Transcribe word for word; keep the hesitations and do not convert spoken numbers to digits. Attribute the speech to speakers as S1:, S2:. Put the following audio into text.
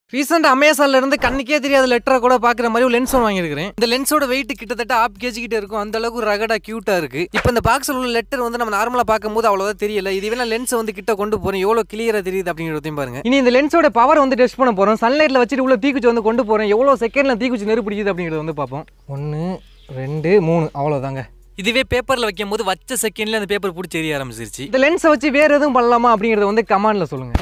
S1: Recent அமேசான்ல இருந்து கண்ணுக்கே தெரியாத லெட்டரை கூட பாக்குற மாதிரி ஒரு லென்ஸ் ஒன்று வாங்கியிருக்கிறேன். இந்த லென்ஸோட வெயிட் கிட்டத்தட்ட ஆப் கேஜி கிட்ட இருக்கும். அந்த அளவுக்கு ரகடா கியூட்டா இருக்கு. இப்போ இந்த பாக்ஸ்ல உள்ள லெட்டர் வந்து நம்ம நார்மலா பார்க்கும்போது அவ்வளவா தெரியல. இதுவே நான் லென்ஸ் வந்து கிட்ட கொண்டு போறேன், எவ்வளவு கிளியரா தெரியுது அப்படிங்கிறதையும் பாருங்க. இனி இந்த லென்ஸோட பவர் வந்து டெஸ்ட் பண்ண போறோம். சன்லைட்ல வச்சுட்டு உள்ள தீக்குச்சி வந்து கொண்டு போறேன். எவ்வளவு செகண்ட்ல தீக்குச்சி நெருப்பு பிடிக்குது அப்படிங்கறத வந்து பார்ப்போம். ஒன்னு ரெண்டு மூணு அவ்வளவுதாங்க. இதுவே பேப்பர்ல வைக்கும் போது வச்ச செகண்ட்ல அந்த பேப்பர் பிடிச்சி எரிய ஆரம்பிச்சிருச்சு. இந்த லென்ஸை வச்சு வேற எதுவும் பண்ணலாமா அப்படிங்கறத வந்து கமெண்ட்ல சொல்லுங்க.